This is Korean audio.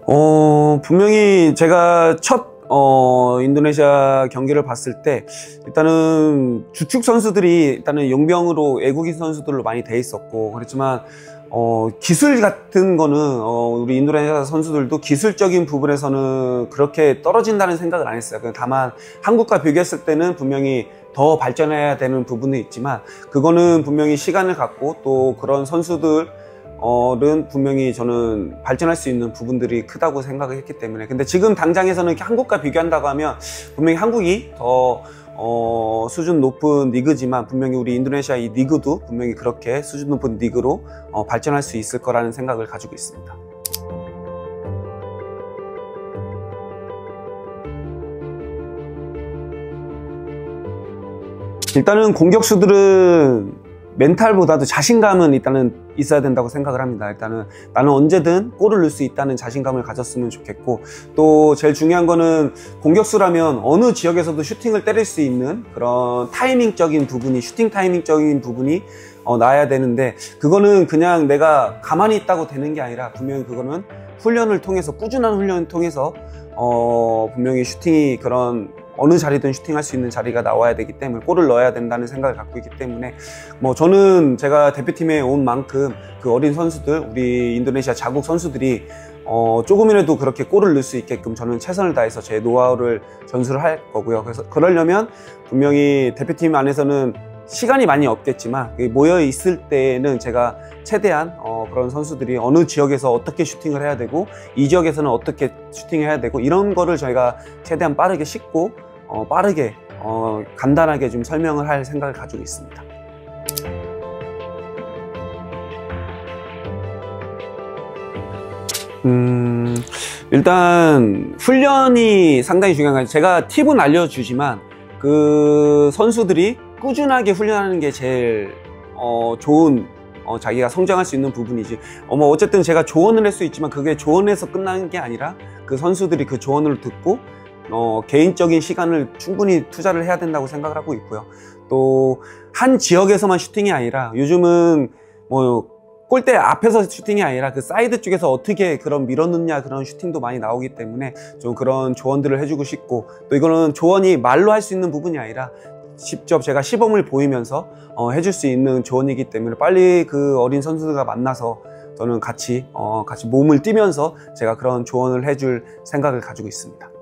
분명히 제가 첫 인도네시아 경기를 봤을 때 일단은 주축 선수들이 일단은 용병으로 외국인 선수들로 많이 돼 있었고, 그렇지만 기술 같은 거는 우리 인도네시아 선수들도 기술적인 부분에서는 그렇게 떨어진다는 생각을 안 했어요. 다만 한국과 비교했을 때는 분명히 더 발전해야 되는 부분은 있지만, 그거는 분명히 시간을 갖고 또 그런 선수들은 분명히 저는 발전할 수 있는 부분들이 크다고 생각을 했기 때문에. 근데 지금 당장에서는 한국과 비교한다고 하면 분명히 한국이 더 수준 높은 리그지만, 분명히 우리 인도네시아 이 리그도 분명히 그렇게 수준 높은 리그로 발전할 수 있을 거라는 생각을 가지고 있습니다. 일단은 공격수들은 멘탈보다도 자신감은 일단은 있어야 된다고 생각을 합니다. 일단은 나는 언제든 골을 넣을 수 있다는 자신감을 가졌으면 좋겠고, 또 제일 중요한 거는 공격수라면 어느 지역에서도 슈팅을 때릴 수 있는 그런 타이밍적인 부분이, 슈팅 타이밍적인 부분이 나와야 되는데, 그거는 그냥 내가 가만히 있다고 되는 게 아니라 분명히 그거는 훈련을 통해서, 꾸준한 훈련을 통해서 분명히 슈팅이, 그런 어느 자리든 슈팅할 수 있는 자리가 나와야 되기 때문에, 골을 넣어야 된다는 생각을 갖고 있기 때문에, 저는 제가 대표팀에 온 만큼 그 어린 선수들, 우리 인도네시아 자국 선수들이 조금이라도 그렇게 골을 넣을 수 있게끔 저는 최선을 다해서 제 노하우를 전수를 할 거고요. 그래서 그러려면 분명히 대표팀 안에서는 시간이 많이 없겠지만 모여 있을 때는 제가 최대한 그런 선수들이 어느 지역에서 어떻게 슈팅을 해야 되고, 이 지역에서는 어떻게 슈팅해야 되고, 이런 거를 저희가 최대한 빠르게 쉽고 빠르게 간단하게 좀 설명을 할 생각을 가지고 있습니다. 일단 훈련이 상당히 중요한 거예요. 제가 팁은 알려주지만 그 선수들이 꾸준하게 훈련하는 게 제일 좋은, 자기가 성장할 수 있는 부분이지. 어쨌든 제가 조언을 할 수 있지만 그게 조언에서 끝나는 게 아니라 그 선수들이 그 조언을 듣고 개인적인 시간을 충분히 투자를 해야 된다고 생각을 하고 있고요. 또 한 지역에서만 슈팅이 아니라, 요즘은 골대 앞에서 슈팅이 아니라 그 사이드 쪽에서 어떻게 그런 밀어넣냐, 그런 슈팅도 많이 나오기 때문에 좀 그런 조언들을 해주고 싶고, 또 이거는 조언이 말로 할 수 있는 부분이 아니라 직접 제가 시범을 보이면서 해줄 수 있는 조언이기 때문에, 빨리 그 어린 선수들과 만나서 저는 같이 몸을 띄면서 제가 그런 조언을 해줄 생각을 가지고 있습니다.